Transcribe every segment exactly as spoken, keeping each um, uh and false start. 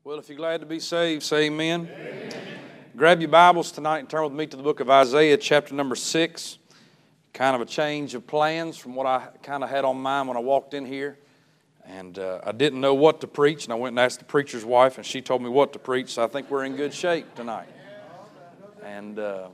Well, if you're glad to be saved, say amen. Amen. Grab your Bibles tonight and turn with me to the book of Isaiah, chapter number six. Kind of a change of plans from what I kind of had on mind when I walked in here. And uh, I didn't know what to preach, and I went and asked the preacher's wife, and she told me what to preach, so I think we're in good shape tonight. And uh,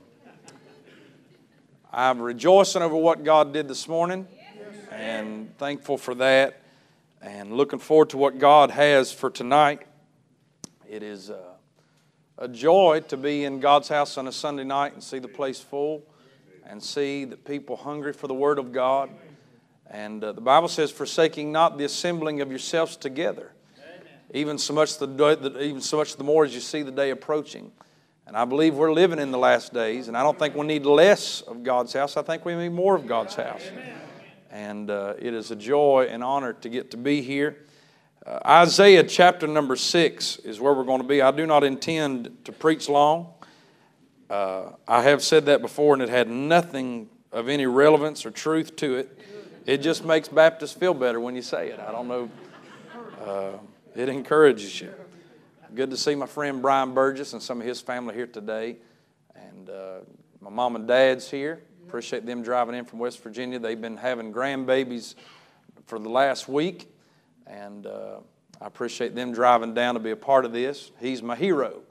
I'm rejoicing over what God did this morning, and thankful for that, and looking forward to what God has for tonight. It is uh, a joy to be in God's house on a Sunday night and see the place full and see the people hungry for the Word of God. And uh, the Bible says, forsaking not the assembling of yourselves together, even so much the even so much the more as you see the day approaching. And I believe we're living in the last days, and I don't think we need less of God's house. I think we need more of God's house. And uh, it is a joy and honor to get to be here. Uh, Isaiah chapter number six is where we're going to be. I do not intend to preach long. Uh, I have said that before, and it had nothing of any relevance or truth to it. It just makes Baptists feel better when you say it. I don't know. Uh, it encourages you. Good to see my friend Brian Burgess and some of his family here today. And uh, my mom and dad's here. Appreciate them driving in from West Virginia. They've been having grandbabies for the last week. And uh, I appreciate them driving down to be a part of this. He's my hero.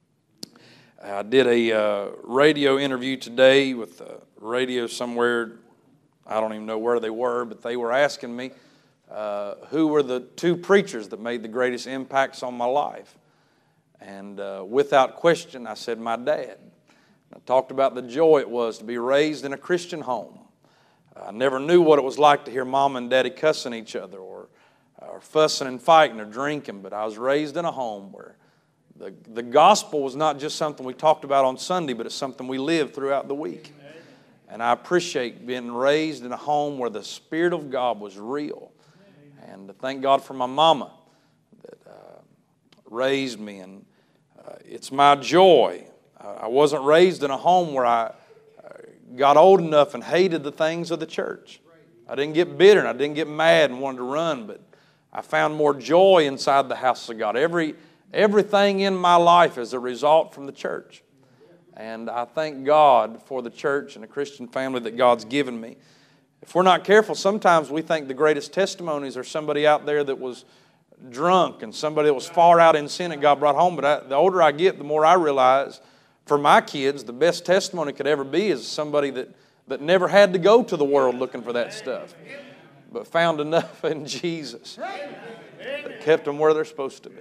I did a uh, radio interview today with a radio somewhere. I don't even know where they were, but they were asking me uh, who were the two preachers that made the greatest impacts on my life. And uh, without question, I said my dad. I talked about the joy it was to be raised in a Christian home. I never knew what it was like to hear mom and daddy cussing each other or or fussing and fighting or drinking, but I was raised in a home where the, the gospel was not just something we talked about on Sunday, but it's something we lived throughout the week. And I appreciate being raised in a home where the Spirit of God was real. And thank God for my mama that uh, raised me, and uh, it's my joy. Uh, I wasn't raised in a home where I uh, got old enough and hated the things of the church. I didn't get bitter and I didn't get mad and wanted to run, but I found more joy inside the house of God. Every, everything in my life is a result from the church. And I thank God for the church and the Christian family that God's given me. If we're not careful, sometimes we think the greatest testimonies are somebody out there that was drunk and somebody that was far out in sin and God brought home. But I, the older I get, the more I realize for my kids, the best testimony could ever be is somebody that, that never had to go to the world looking for that stuff, but found enough in Jesus that kept them where they're supposed to be.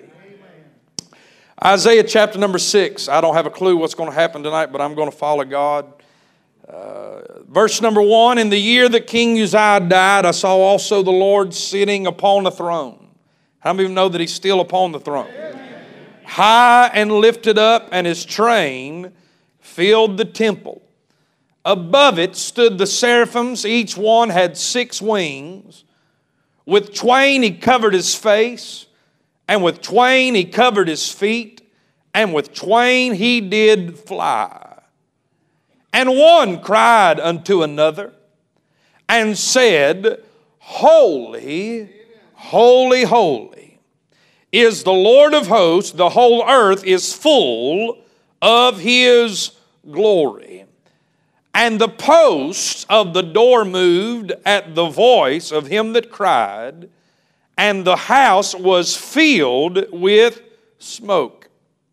Isaiah chapter number six. I don't have a clue what's going to happen tonight, but I'm going to follow God. Uh, verse number one, in the year that King Uzziah died, I saw also the Lord sitting upon the throne. How many of you know that He's still upon the throne? High and lifted up, and His train filled the temple. Above it stood the seraphims. Each one had six wings. With twain He covered His face, and with twain He covered His feet, and with twain He did fly. And one cried unto another, and said, Holy, holy, holy is the Lord of hosts. The whole earth is full of His glory. And the posts of the door moved at the voice of him that cried, and the house was filled with smoke.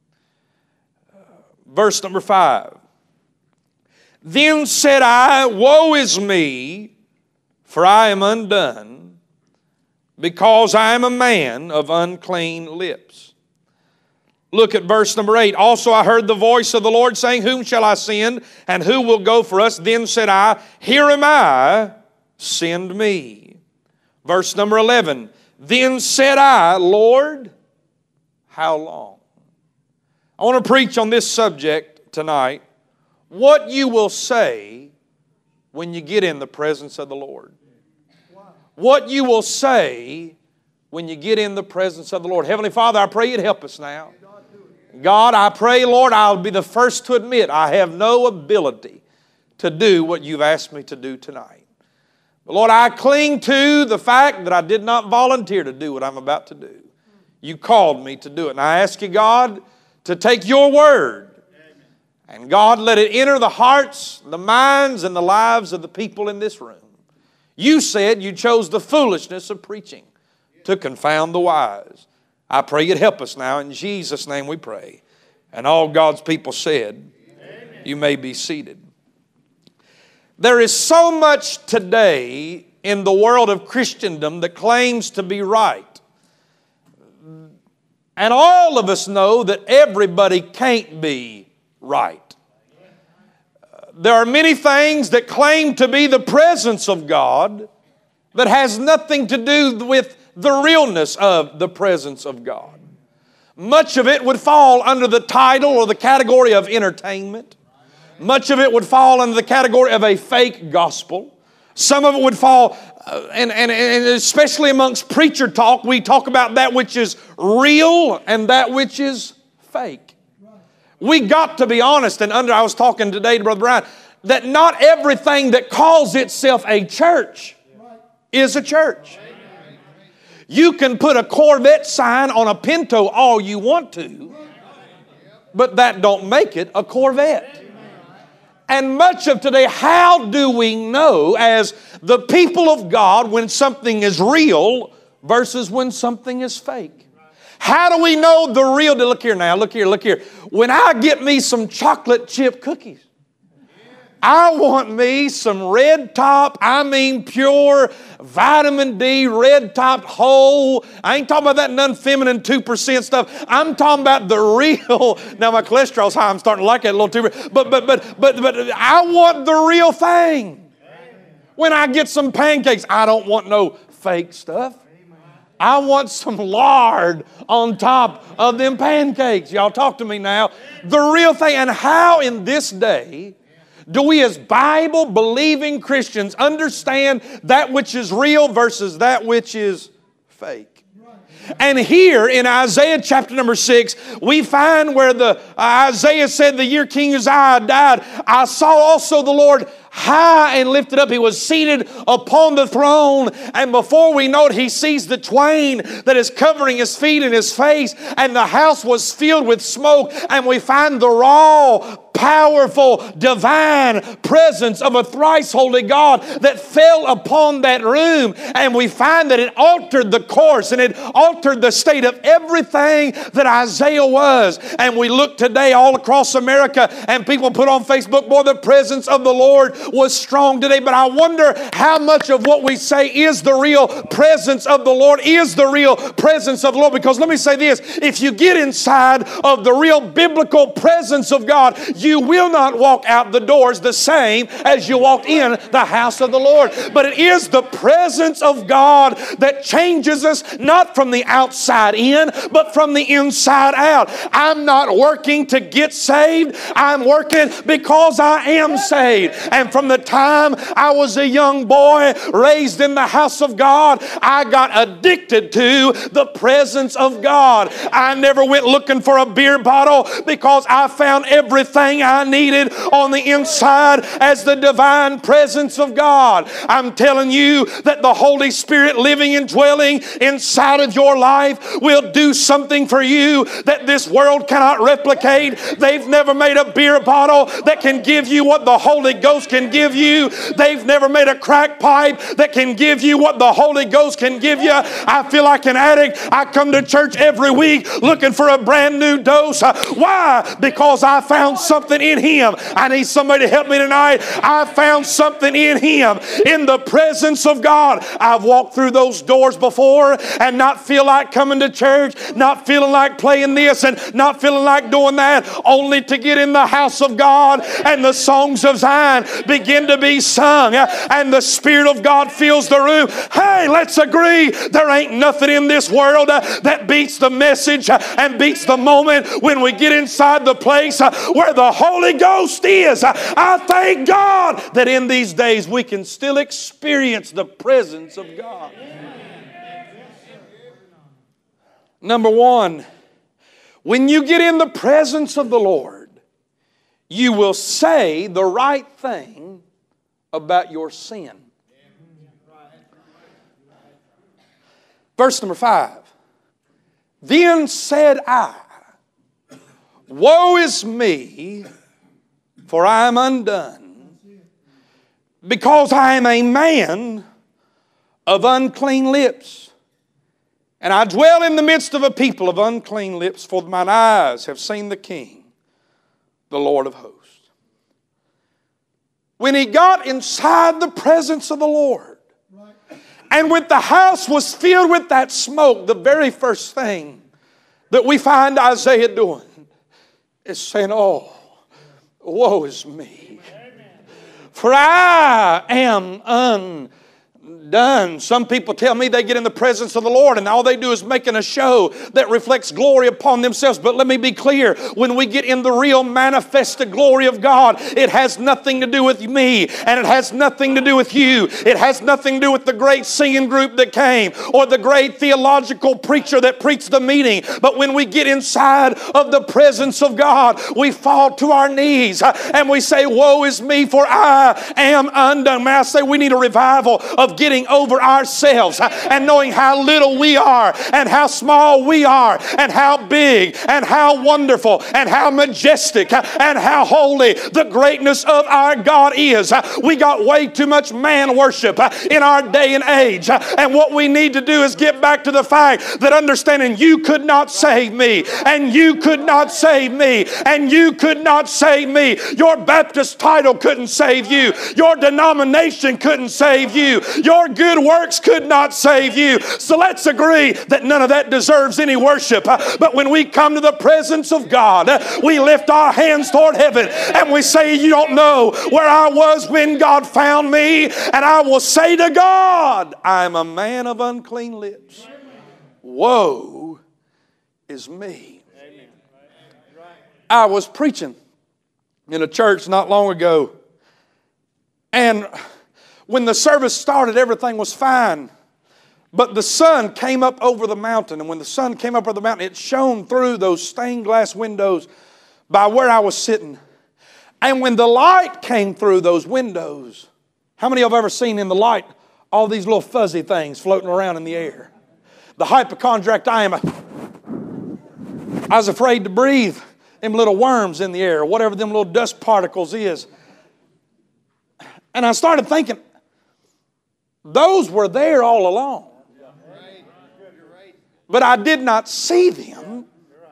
Verse number five. Then said I, Woe is me, for I am undone, because I am a man of unclean lips. Look at verse number eight. Also I heard the voice of the Lord saying, Whom shall I send, and who will go for us? Then said I, Here am I, send me. Verse number eleven. Then said I, Lord, how long? I want to preach on this subject tonight. What you will say when you get in the presence of the Lord. What you will say when you get in the presence of the Lord. Heavenly Father, I pray You'd help us now. God, I pray, Lord, I'll be the first to admit I have no ability to do what You've asked me to do tonight. But Lord, I cling to the fact that I did not volunteer to do what I'm about to do. You called me to do it. And I ask you, God, to take your word. And God, let it enter the hearts, the minds, and the lives of the people in this room. You said you chose the foolishness of preaching to confound the wise. I pray you'd help us now. In Jesus' name we pray. And all God's people said, amen. You may be seated. There is so much today in the world of Christendom that claims to be right. And all of us know that everybody can't be right. There are many things that claim to be the presence of God that has nothing to do with the realness of the presence of God. Much of it would fall under the title or the category of entertainment. Much of it would fall under the category of a fake gospel. Some of it would fall, uh, and, and, and especially amongst preacher talk, we talk about that which is real and that which is fake. We got to be honest, and under I was talking today to Brother Brian, that not everything that calls itself a church is a church. You can put a Corvette sign on a Pinto all you want to, but that don't make it a Corvette. And much of today, how do we know as the people of God when something is real versus when something is fake? How do we know the real? Look here now, look here, look here. When I get me some chocolate chip cookies, I want me some red top, I mean pure vitamin D, red topped whole. I ain't talking about that non-feminine two percent stuff. I'm talking about the real. Now my cholesterol's high, I'm starting to like that a little too. But, but, but, but, but I want the real thing. When I get some pancakes, I don't want no fake stuff. I want some lard on top of them pancakes. Y'all talk to me now. The real thing. And how in this day do we as Bible-believing Christians understand that which is real versus that which is fake? And here in Isaiah chapter number six, we find where the uh, Isaiah said the year King Uzziah died, I saw also the Lord high and lifted up. He was seated upon the throne. And before we know it, he sees the twain that is covering his feet and his face. And the house was filled with smoke. And we find the raw, powerful, divine presence of a thrice holy God that fell upon that room. And we find that it altered the course and it altered the state of everything that Isaiah was. And we look today all across America and people put on Facebook, boy, the presence of the Lord was strong today. But I wonder how much of what we say is the real presence of the Lord, is the real presence of the Lord. Because let me say this, if you get inside of the real biblical presence of God, you will not walk out the doors the same as you walked in the house of the Lord. But it is the presence of God that changes us, not from the outside in, but from the inside out. I'm not working to get saved. I'm working because I am saved. And from the time I was a young boy raised in the house of God, I got addicted to the presence of God. I never went looking for a beer bottle because I found everything I needed on the inside as the divine presence of God. I'm telling you that the Holy Spirit living and dwelling inside of your life will do something for you that this world cannot replicate. They've never made a beer bottle that can give you what the Holy Ghost can give you. They've never made a crack pipe that can give you what the Holy Ghost can give you. I feel like an addict. I come to church every week looking for a brand new dose. Why? Because I found something in Him. I need somebody to help me tonight. I found something in Him, in the presence of God. I've walked through those doors before and not feel like coming to church, not feeling like playing this and not feeling like doing that, only to get in the house of God and the songs of Zion begin to be sung and the Spirit of God fills the room. Hey, let's agree, there ain't nothing in this world that beats the message and beats the moment when we get inside the place where the Holy Ghost is. I thank God that in these days we can still experience the presence of God. Number one, when you get in the presence of the Lord, you will say the right thing about your sin. Verse number five. Then said I, woe is me, for I am undone, because I am a man of unclean lips, and I dwell in the midst of a people of unclean lips, for mine eyes have seen the King, the Lord of hosts. When he got inside the presence of the Lord, and when the house was filled with that smoke, the very first thing that we find Isaiah doing is saying, oh, woe is me, for I am undone. Some people tell me they get in the presence of the Lord and all they do is making a show that reflects glory upon themselves. But let me be clear, when we get in the real manifested glory of God, it has nothing to do with me, and it has nothing to do with you. It has nothing to do with the great singing group that came or the great theological preacher that preached the meeting. But when we get inside of the presence of God, we fall to our knees and we say, woe is me, for I am undone. May I say, we need a revival of getting over ourselves and knowing how little we are and how small we are and how big and how wonderful and how majestic and how holy the greatness of our God is. We got way too much man worship in our day and age, and what we need to do is get back to the fact that understanding you could not save me, and you could not save me, and you could not save me. Your Baptist title couldn't save you. Your denomination couldn't save you. Your good works could not save you. So let's agree that none of that deserves any worship. But when we come to the presence of God, we lift our hands toward heaven and we say, you don't know where I was when God found me. And I will say to God, I'm a man of unclean lips. Woe is me. I was preaching in a church not long ago, and when the service started, everything was fine. But the sun came up over the mountain. And when the sun came up over the mountain, it shone through those stained glass windows by where I was sitting. And when the light came through those windows, how many of you have ever seen in the light all these little fuzzy things floating around in the air? The hypochondriac I am, I was afraid to breathe them little worms in the air, or whatever them little dust particles is. And I started thinking, those were there all along. But I did not see them.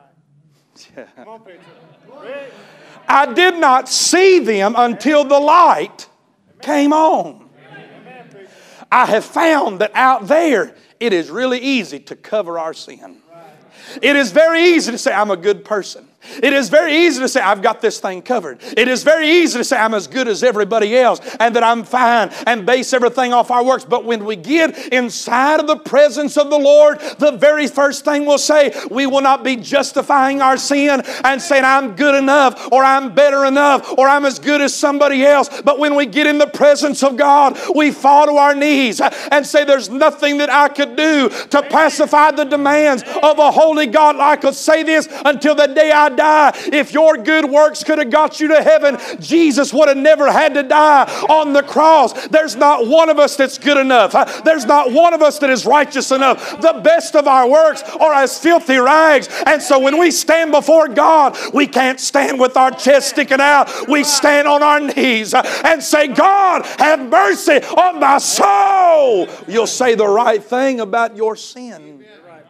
I did not see them until the light came on. I have found that out there, it is really easy to cover our sin. It is very easy to say, I'm a good person. It is very easy to say, I've got this thing covered. It is very easy to say, I'm as good as everybody else and that I'm fine and base everything off our works. But when we get inside of the presence of the Lord, the very first thing we'll say, we will not be justifying our sin and saying, I'm good enough, or I'm better enough, or I'm as good as somebody else. But when we get in the presence of God, we fall to our knees and say, there's nothing that I could do to pacify the demands of a holy God. I could say this until the day I die. If your good works could have got you to heaven, Jesus would have never had to die on the cross. There's not one of us that's good enough. There's not one of us that is righteous enough. The best of our works are as filthy rags. And so when we stand before God, we can't stand with our chest sticking out. We stand on our knees and say, God, have mercy on my soul. You'll say the right thing about your sin.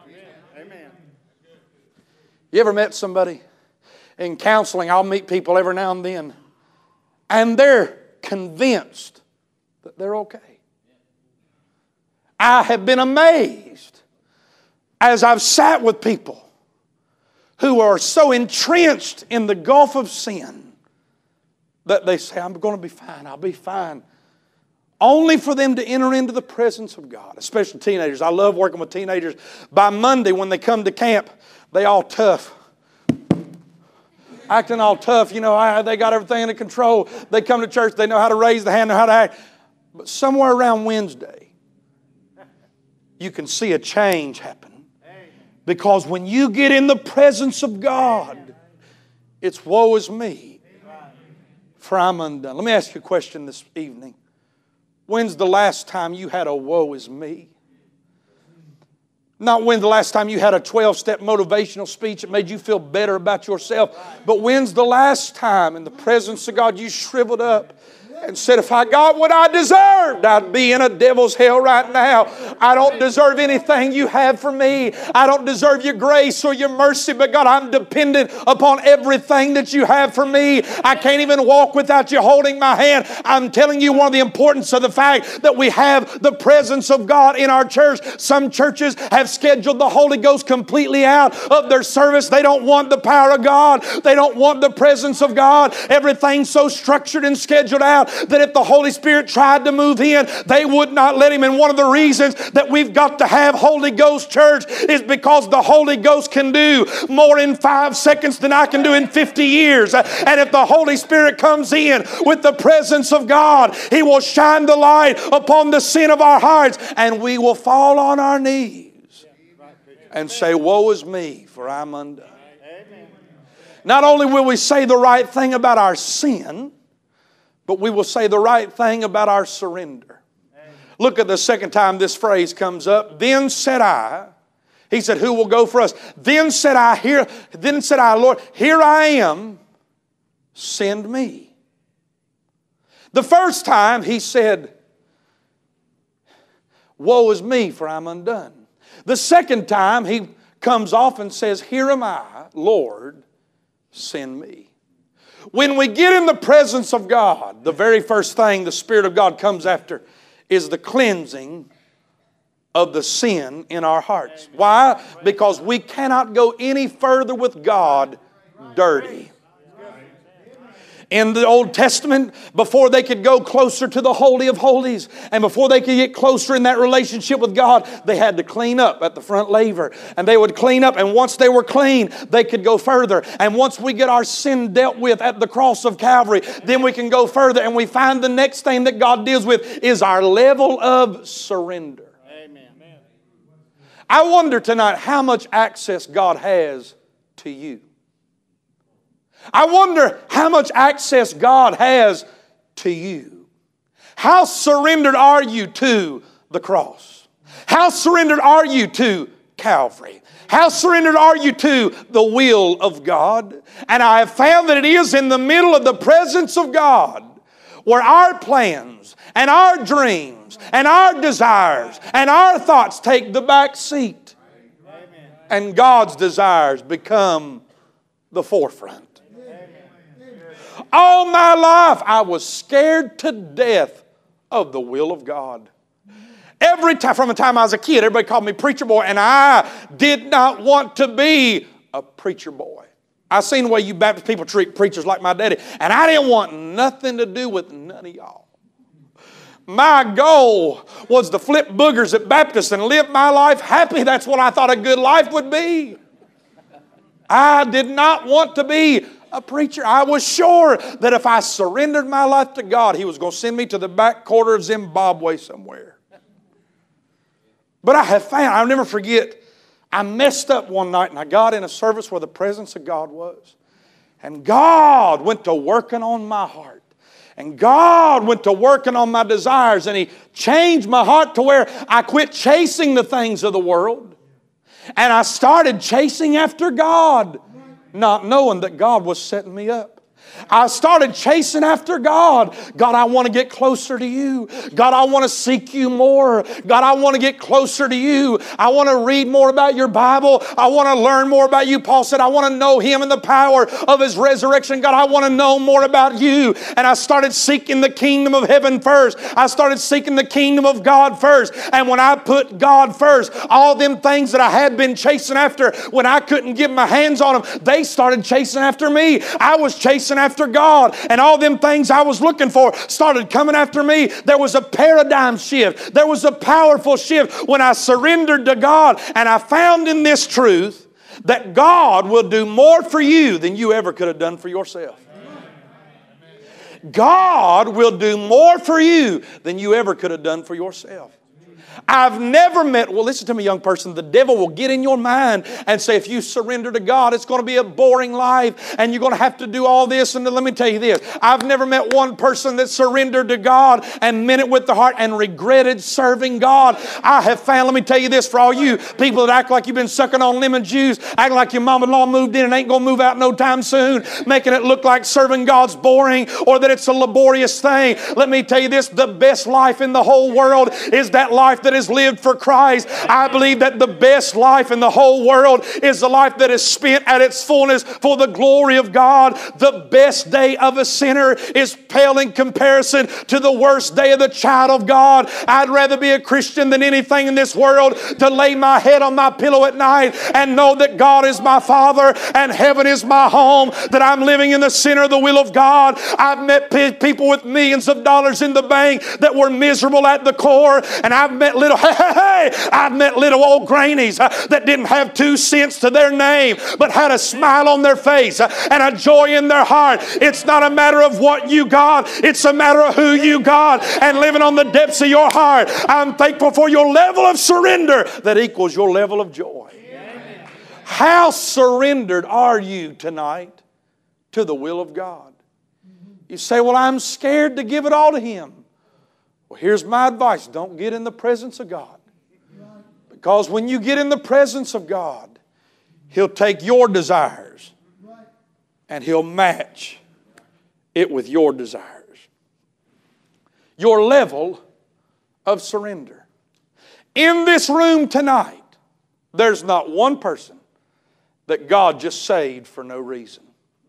You ever met somebody in counseling? I'll meet people every now and then, and they're convinced that they're okay. I have been amazed as I've sat with people who are so entrenched in the gulf of sin that they say, I'm going to be fine, I'll be fine. Only for them to enter into the presence of God, especially teenagers. I love working with teenagers. By Monday when they come to camp, they all tough. Acting all tough, you know, they got everything under control. They come to church, they know how to raise the hand, know how to act. But somewhere around Wednesday, you can see a change happen. Because when you get in the presence of God, it's woe is me, for I'm undone. Let me ask you a question this evening. When's the last time you had a woe is me? Not when's the last time you had a twelve-step motivational speech that made you feel better about yourself, but when's the last time in the presence of God you shriveled up and said, if I got what I deserved, I'd be in a devil's hell right now. I don't deserve anything you have for me. I don't deserve your grace or your mercy, but God, I'm dependent upon everything that you have for me. I can't even walk without you holding my hand. I'm telling you one of the importance of the fact that we have the presence of God in our church. Some churches have scheduled the Holy Ghost completely out of their service. They don't want the power of God. They don't want the presence of God. Everything's so structured and scheduled out that if the Holy Spirit tried to move in, they would not let Him. And one of the reasons that we've got to have Holy Ghost church is because the Holy Ghost can do more in five seconds than I can do in fifty years. And if the Holy Spirit comes in with the presence of God, He will shine the light upon the sin of our hearts, and we will fall on our knees and say, woe is me, for I'm undone. Not only will we say the right thing about our sin, but we will say the right thing about our surrender. Amen. Look at the second time this phrase comes up. Then said I, He said, who will go for us? Then said I, here, then said I, Lord, here I am, send me. The first time He said, woe is me, for I'm undone. The second time He comes off and says, here am I, Lord, send me. When we get in the presence of God, the very first thing the Spirit of God comes after is the cleansing of the sin in our hearts. Why? Because we cannot go any further with God dirty. In the Old Testament, before they could go closer to the Holy of Holies, and before they could get closer in that relationship with God, they had to clean up at the front laver. And they would clean up, and once they were clean, they could go further. And once we get our sin dealt with at the cross of Calvary, then we can go further, and we find the next thing that God deals with is our level of surrender. Amen. I wonder tonight how much access God has to you. I wonder how much access God has to you. How surrendered are you to the cross? How surrendered are you to Calvary? How surrendered are you to the will of God? And I have found that it is in the middle of the presence of God where our plans and our dreams and our desires and our thoughts take the back seat. And God's desires become the forefront. All my life, I was scared to death of the will of God. Every time, from the time I was a kid, everybody called me preacher boy, and I did not want to be a preacher boy. I seen the way you Baptist people treat preachers like my daddy, and I didn't want nothing to do with none of y'all. My goal was to flip boogers at Baptist and live my life happy. That's what I thought a good life would be. I did not want to be a preacher. I was sure that if I surrendered my life to God, He was going to send me to the back quarter of Zimbabwe somewhere. But I have found, I'll never forget, I messed up one night and I got in a service where the presence of God was. And God went to working on my heart. And God went to working on my desires. And He changed my heart to where I quit chasing the things of the world. And I started chasing after God, not knowing that God was setting me up. I started chasing after God. God, I want to get closer to you. God, I want to seek you more. God, I want to get closer to you. I want to read more about your Bible. I want to learn more about you. Paul said, I want to know Him and the power of His resurrection. God, I want to know more about you. And I started seeking the kingdom of heaven first. I started seeking the kingdom of God first. And when I put God first, all them things that I had been chasing after, when I couldn't get my hands on them, they started chasing after me. I was chasing after after God, and all them things I was looking for started coming after me. There was a paradigm shift. There was a powerful shift when I surrendered to God, and I found in this truth that God will do more for you than you ever could have done for yourself. God will do more for you than you ever could have done for yourself. I've never met, well, listen to me, young person, the devil will get in your mind and say, if you surrender to God, it's going to be a boring life and you're going to have to do all this. And let me tell you this, I've never met one person that surrendered to God and meant it with the heart and regretted serving God. I have found, let me tell you this, for all you people that act like you've been sucking on lemon juice, acting like your mom-in-law moved in and ain't going to move out no time soon, making it look like serving God's boring or that it's a laborious thing. Let me tell you this, the best life in the whole world is that life that is lived for Christ. I believe that the best life in the whole world is the life that is spent at its fullness for the glory of God. The best day of a sinner is pale in comparison to the worst day of the child of God. I'd rather be a Christian than anything in this world, to lay my head on my pillow at night and know that God is my Father and heaven is my home, that I'm living in the center of the will of God. I've met pe- people with millions of dollars in the bank that were miserable at the core, and I've met little, hey, hey, hey, I've met little old grannies uh, that didn't have two cents to their name, but had a smile on their face uh, and a joy in their heart. It's not a matter of what you got, it's a matter of who you got, and living on the depths of your heart. I'm thankful for your level of surrender that equals your level of joy. Amen. How surrendered are you tonight to the will of God? You say, well, I'm scared to give it all to Him. Well, here's my advice. Don't get in the presence of God. Because when you get in the presence of God, He'll take your desires and He'll match it with your desires. Your level of surrender. In this room tonight, there's not one person that God just saved for no reason.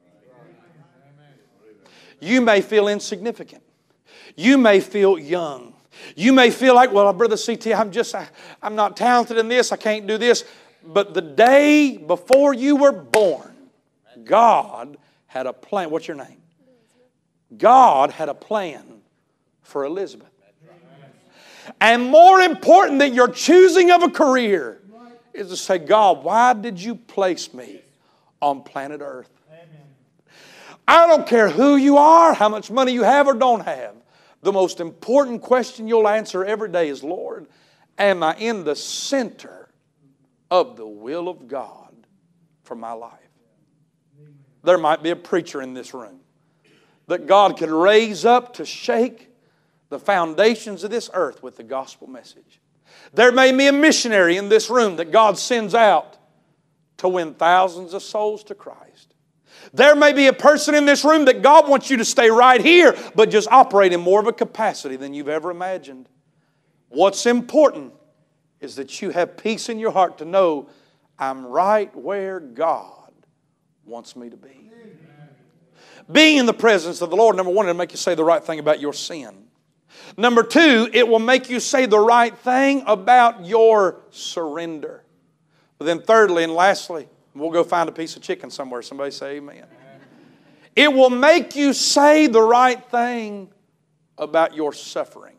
You may feel insignificant. You may feel young. You may feel like, well, Brother C T, I'm just, I, I'm not talented in this. I can't do this. But the day before you were born, God had a plan. What's your name? God had a plan for Elizabeth. And more important than your choosing of a career is to say, God, why did you place me on planet Earth? I don't care who you are, how much money you have or don't have. The most important question you'll answer every day is, Lord, am I in the center of the will of God for my life? There might be a preacher in this room that God could raise up to shake the foundations of this earth with the gospel message. There may be a missionary in this room that God sends out to win thousands of souls to Christ. There may be a person in this room that God wants you to stay right here, but just operate in more of a capacity than you've ever imagined. What's important is that you have peace in your heart to know I'm right where God wants me to be. Being in the presence of the Lord, number one, it'll make you say the right thing about your sin. Number two, it will make you say the right thing about your surrender. But then thirdly and lastly, we'll go find a piece of chicken somewhere. Somebody say amen. It will make you say the right thing about your suffering.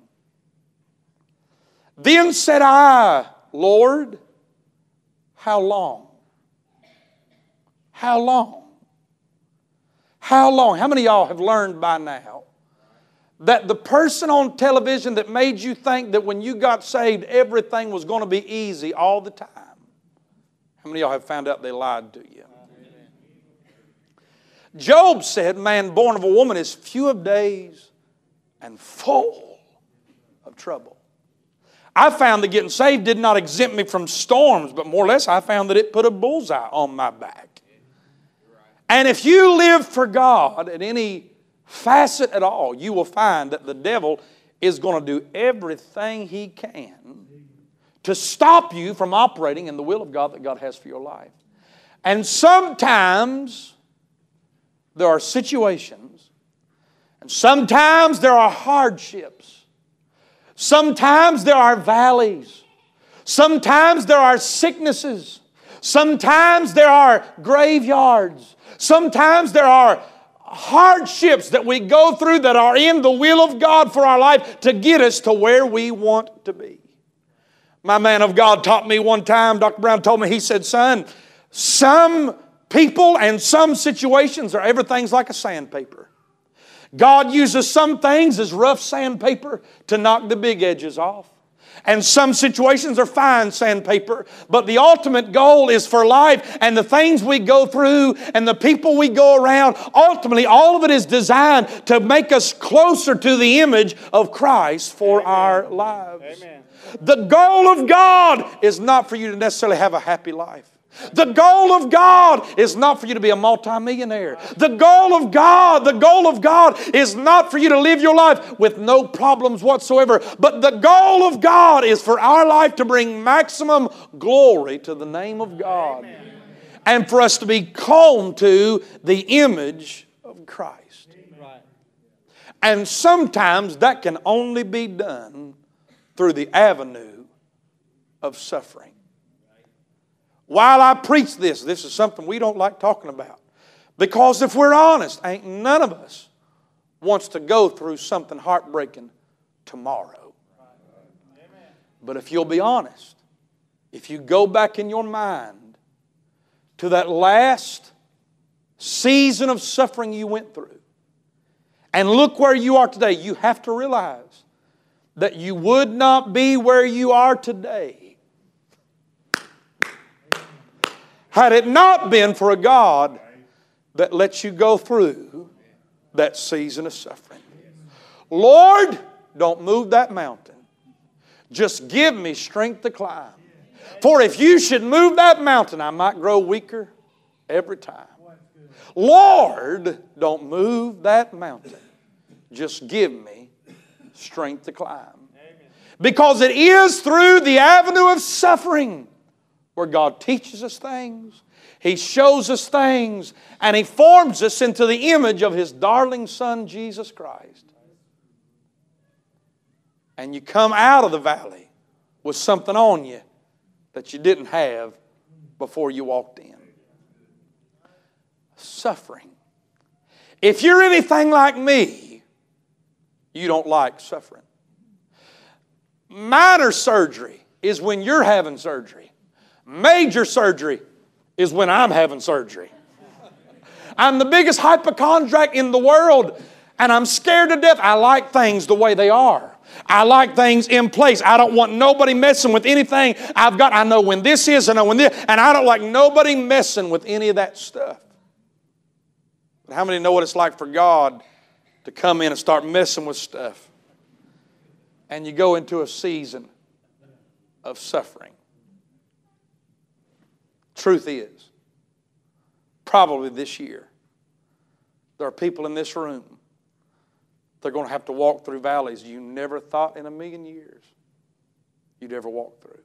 Then said I, Lord, how long? How long? How long? How many of y'all have learned by now that the person on television that made you think that when you got saved everything was going to be easy all the time? How many of y'all have found out they lied to you? Job said, man born of a woman is few of days and full of trouble. I found that getting saved did not exempt me from storms, but more or less I found that it put a bullseye on my back. And if you live for God at any facet at all, you will find that the devil is going to do everything he can to stop you from operating in the will of God that God has for your life. And sometimes there are situations, and sometimes there are hardships. Sometimes there are valleys. Sometimes there are sicknesses. Sometimes there are graveyards. Sometimes there are hardships that we go through that are in the will of God for our life to get us to where we want to be. My man of God taught me one time, Doctor Brown told me, he said, son, some people and some situations are everything's like a sandpaper. God uses some things as rough sandpaper to knock the big edges off. And some situations are fine sandpaper, but the ultimate goal is for life, and the things we go through and the people we go around, ultimately all of it is designed to make us closer to the image of Christ for Amen. Our lives. Amen. The goal of God is not for you to necessarily have a happy life. The goal of God is not for you to be a multimillionaire. The goal of God, the goal of God is not for you to live your life with no problems whatsoever. But the goal of God is for our life to bring maximum glory to the name of God. Amen. And for us to be called to the image of Christ. Right. And sometimes that can only be done through the avenue of suffering. While I preach this, this is something we don't like talking about. Because if we're honest, ain't none of us wants to go through something heartbreaking tomorrow. But if you'll be honest, if you go back in your mind to that last season of suffering you went through, and look where you are today, you have to realize that you would not be where you are today had it not been for a God that lets you go through that season of suffering. Lord, don't move that mountain. Just give me strength to climb. For if you should move that mountain, I might grow weaker every time. Lord, don't move that mountain. Just give me strength to climb. Because it is through the avenue of suffering where God teaches us things, He shows us things, and He forms us into the image of His darling Son, Jesus Christ. And you come out of the valley with something on you that you didn't have before you walked in. Suffering. If you're anything like me, you don't like suffering. Minor surgery is when you're having surgery. Major surgery is when I'm having surgery. I'm the biggest hypochondriac in the world, and I'm scared to death. I like things the way they are. I like things in place. I don't want nobody messing with anything I've got. I know when this is, I know when this, and I don't like nobody messing with any of that stuff. But how many know what it's like for God to come in and start messing with stuff? And you go into a season of suffering. Truth is, probably this year, there are people in this room, they're going to have to walk through valleys you never thought in a million years you'd ever walk through.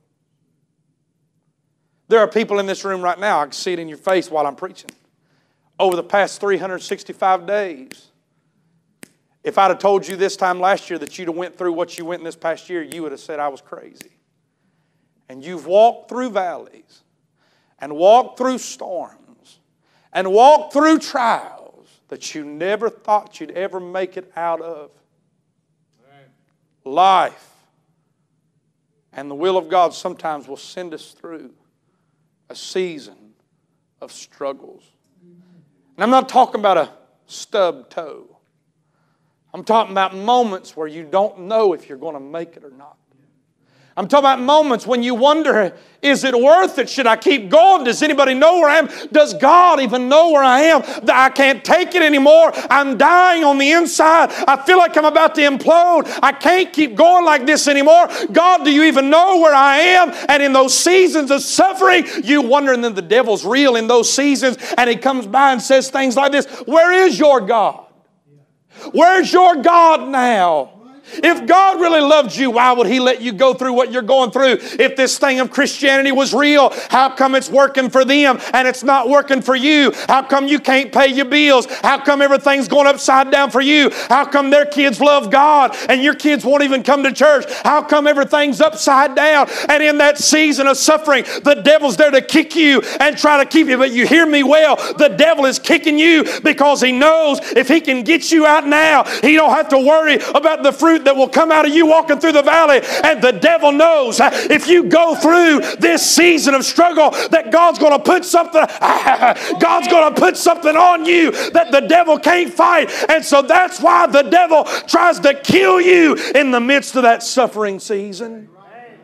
There are people in this room right now, I can see it in your face while I'm preaching. Over the past three hundred sixty-five days, if I'd have told you this time last year that you'd have went through what you went in this past year, you would have said I was crazy. And you've walked through valleys, and walk through storms, and walk through trials that you never thought you'd ever make it out of. Right. Life and the will of God sometimes will send us through a season of struggles. And I'm not talking about a stubbed toe. I'm talking about moments where you don't know if you're going to make it or not. I'm talking about moments when you wonder, is it worth it? Should I keep going? Does anybody know where I am? Does God even know where I am? I can't take it anymore. I'm dying on the inside. I feel like I'm about to implode. I can't keep going like this anymore. God, do you even know where I am? And in those seasons of suffering, you wonder, and then the devil's real in those seasons, and he comes by and says things like this: where is your God? Where's your God now? If God really loved you, why would He let you go through what you're going through? If this thing of Christianity was real, how come it's working for them and it's not working for you? How come you can't pay your bills? How come everything's going upside down for you? How come their kids love God and your kids won't even come to church? How come everything's upside down? And in that season of suffering, the devil's there to kick you and try to keep you. But you hear me well, the devil is kicking you because he knows if he can get you out now, he don't have to worry about the fruit that will come out of you walking through the valley. And the devil knows if you go through this season of struggle that God's going to put something God's going to put something on you that the devil can't fight. And so that's why the devil tries to kill you in the midst of that suffering season.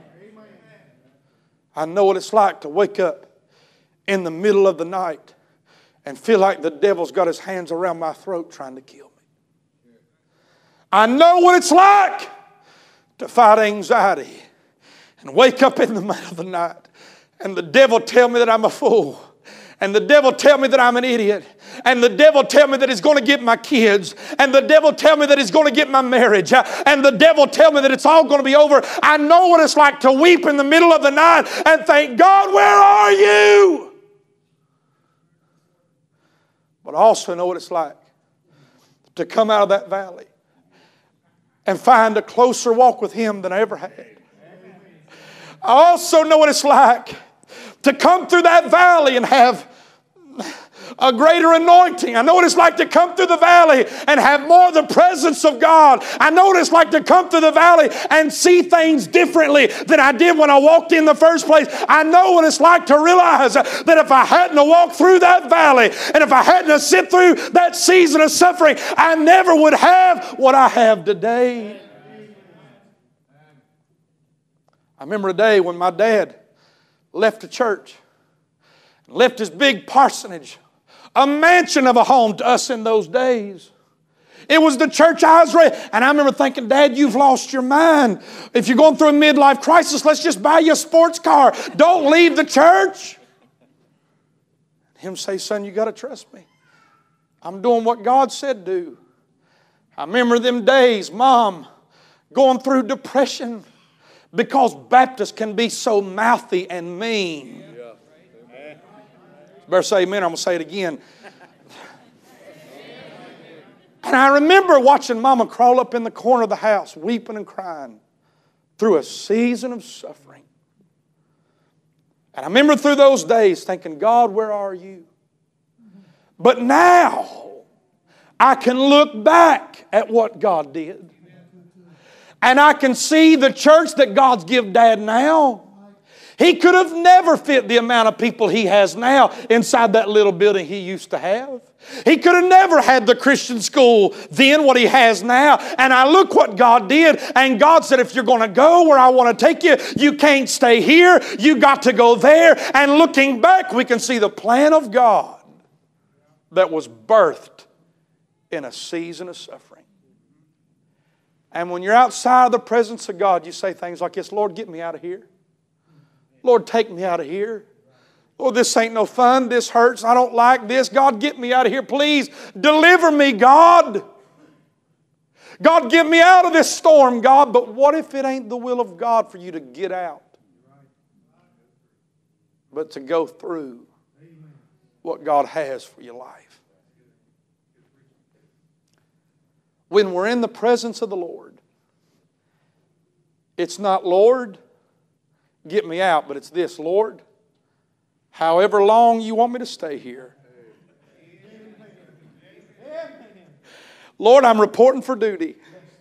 I know what it's like to wake up in the middle of the night and feel like the devil's got his hands around my throat trying to kill me. I know what it's like to fight anxiety and wake up in the middle of the night and the devil tell me that I'm a fool. And the devil tell me that I'm an idiot. And the devil tell me that he's going to get my kids. And the devil tell me that he's going to get my marriage. And the devil tell me that it's all going to be over. I know what it's like to weep in the middle of the night and think, God, where are you? But I also know what it's like to come out of that valley and find a closer walk with Him than I ever had. I also know what it's like to come through that valley and have a greater anointing. I know what it's like to come through the valley and have more of the presence of God. I know what it's like to come through the valley and see things differently than I did when I walked in the first place. I know what it's like to realize that if I hadn't walked through that valley and if I hadn't sit through that season of suffering, I never would have what I have today. I remember a day when my dad left the church, left his big parsonage, a mansion of a home to us in those days. It was the church I was raised. And I remember thinking, Dad, you've lost your mind. If you're going through a midlife crisis, let's just buy you a sports car. Don't leave the church. Him say, son, you got to trust me. I'm doing what God said do. I remember them days, Mom, going through depression because Baptists can be so mouthy and mean. Better say amen, I'm going to say it again. And I remember watching Mama crawl up in the corner of the house, weeping and crying through a season of suffering. And I remember through those days thinking, God, where are you? But now I can look back at what God did. And I can see the church that God's given Dad now. He could have never fit the amount of people he has now inside that little building he used to have. He could have never had the Christian school then what he has now. And I look what God did. And God said, if you're going to go where I want to take you, you can't stay here. You got to go there. And looking back, we can see the plan of God that was birthed in a season of suffering. And when you're outside of the presence of God, you say things like this, Lord, get me out of here. Lord, take me out of here. Oh, this ain't no fun. This hurts. I don't like this. God, get me out of here. Please deliver me, God. God, get me out of this storm, God. But what if it ain't the will of God for you to get out? But to go through what God has for your life. When we're in the presence of the Lord, it's not, Lord, get me out, but it's this, Lord, however long you want me to stay here. Lord, I'm reporting for duty.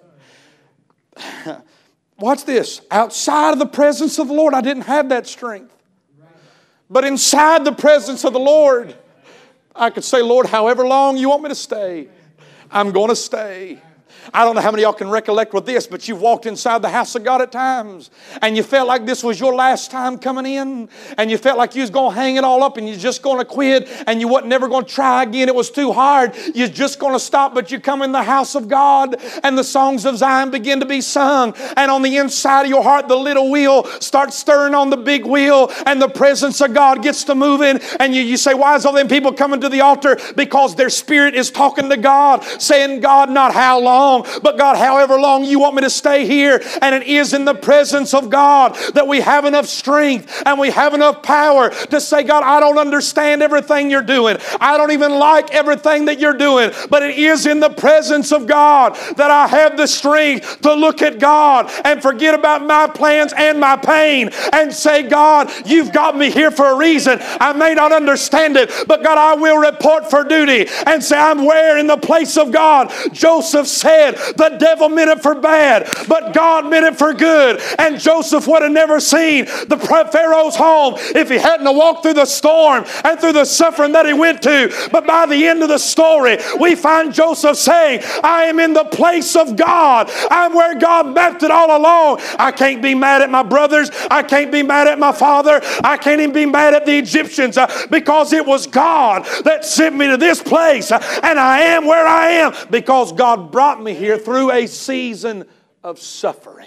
Watch this. Outside of the presence of the Lord, I didn't have that strength. But inside the presence of the Lord, I could say, Lord, however long you want me to stay, I'm going to stay. I don't know how many of y'all can recollect with this, but you've walked inside the house of God at times and you felt like this was your last time coming in and you felt like you was going to hang it all up and you're just going to quit and you wasn't never going to try again. It was too hard. You're just going to stop, but you come in the house of God and the songs of Zion begin to be sung, and on the inside of your heart the little wheel starts stirring on the big wheel and the presence of God gets to moving, and you, you say, why is all them people coming to the altar? Because their spirit is talking to God, saying, God, not how long, but God, however long you want me to stay here. And it is in the presence of God that we have enough strength and we have enough power to say, God, I don't understand everything you're doing. I don't even like everything that you're doing. But it is in the presence of God that I have the strength to look at God and forget about my plans and my pain and say, God, you've got me here for a reason. I may not understand it, but God, I will report for duty and say, I'm where in the place of God. Joseph said, bad. The devil meant it for bad, but God meant it for good. And Joseph would have never seen the Pharaoh's home if he hadn't walked through the storm and through the suffering that he went to. But by the end of the story, we find Joseph saying, I am in the place of God. I'm where God mapped it all along. I can't be mad at my brothers. I can't be mad at my father. I can't even be mad at the Egyptians uh, because it was God that sent me to this place. Uh, and I am where I am because God brought me here through a season of suffering.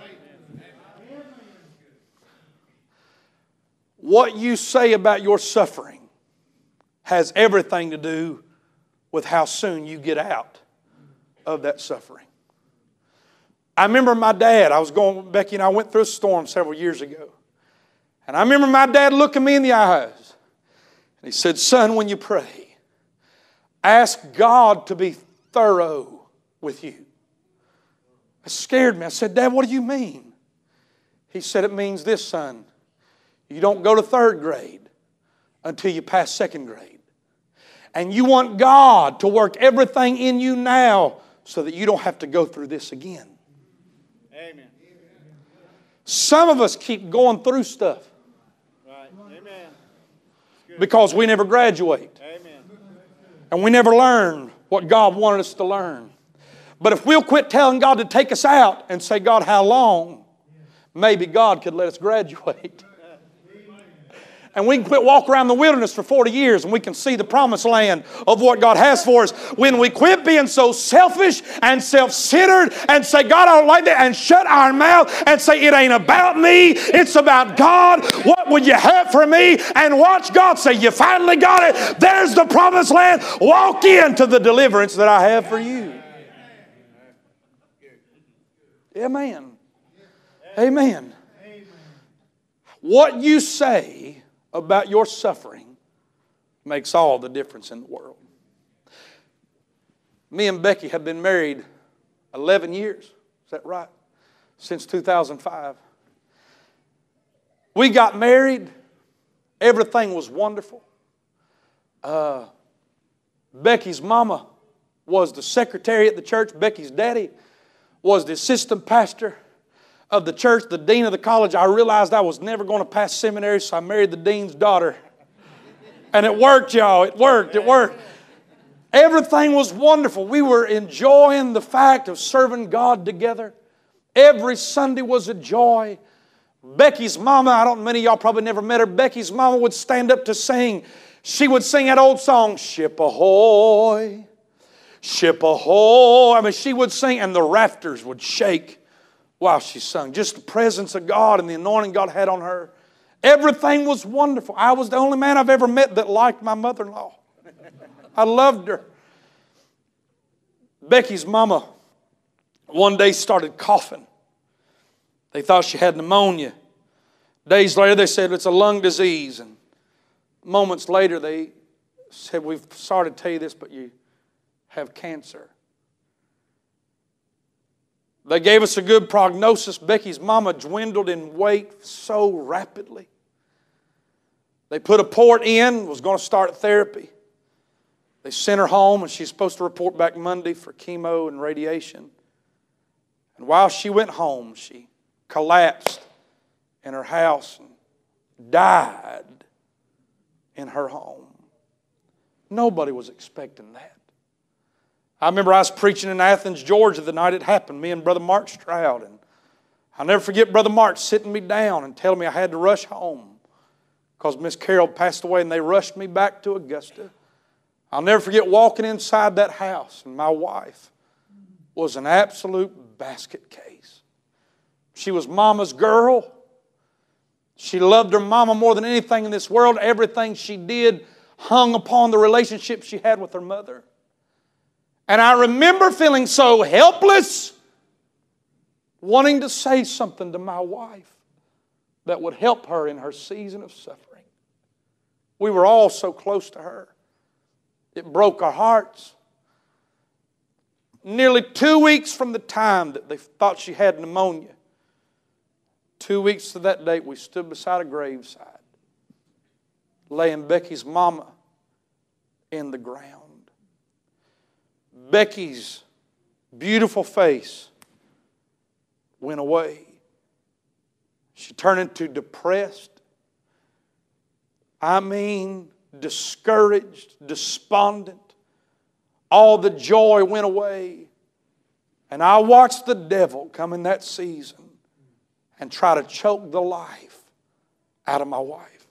What you say about your suffering has everything to do with how soon you get out of that suffering. I remember my dad, I was going, Becky and I went through a storm several years ago. And I remember my dad looking me in the eyes. And he said, son, when you pray, ask God to be thorough with you. It scared me. I said, Dad, what do you mean? He said, it means this, son. You don't go to third grade until you pass second grade. And you want God to work everything in you now so that you don't have to go through this again. Amen. Some of us keep going through stuff. Right. Amen. Because we never graduate. Amen. And we never learn what God wanted us to learn. But if we'll quit telling God to take us out and say, God, how long? Maybe God could let us graduate. And we can quit walking around the wilderness for forty years and we can see the promised land of what God has for us. When we quit being so selfish and self-centered and say, God, I don't like that, and shut our mouth and say, it ain't about me, it's about God. What would you have for me? And watch God say, you finally got it. There's the promised land. Walk into the deliverance that I have for you. Amen. Amen. What you say about your suffering makes all the difference in the world. Me and Becky have been married eleven years. Is that right? Since two thousand five. We got married. Everything was wonderful. Uh, Becky's mama was the secretary at the church. Becky's daddy was the assistant pastor of the church, the dean of the college. I realized I was never going to pass seminary, so I married the dean's daughter. And it worked, y'all. It worked. It worked. Everything was wonderful. We were enjoying the fact of serving God together. Every Sunday was a joy. Becky's mama, I don't, many of y'all probably never met her. Becky's mama would stand up to sing. She would sing that old song, Ship Ahoy, Ship Ahoy. I mean, she would sing and the rafters would shake while she sung. Just the presence of God and the anointing God had on her. Everything was wonderful. I was the only man I've ever met that liked my mother-in-law. I loved her. Becky's mama one day started coughing. They thought she had pneumonia. Days later they said it's a lung disease. And moments later they said, we've sorry to tell you this, but you have cancer. They gave us a good prognosis. Becky's mama dwindled in weight so rapidly. They put a port in, was going to start therapy. They sent her home and she's supposed to report back Monday for chemo and radiation. And while she went home, she collapsed in her house and died in her home. Nobody was expecting that. I remember I was preaching in Athens, Georgia the night it happened, me and Brother Mark Stroud. And I'll never forget Brother Mark sitting me down and telling me I had to rush home because Miss Carol passed away and they rushed me back to Augusta. I'll never forget walking inside that house and my wife was an absolute basket case. She was mama's girl. She loved her mama more than anything in this world. Everything she did hung upon the relationship she had with her mother. And I remember feeling so helpless, wanting to say something to my wife that would help her in her season of suffering. We were all so close to her. It broke our hearts. Nearly two weeks from the time that they thought she had pneumonia, two weeks to that date, we stood beside a graveside, laying Becky's mama in the ground. Becky's beautiful face went away. She turned into depressed. I mean, discouraged, despondent. All the joy went away. And I watched the devil come in that season and try to choke the life out of my wife.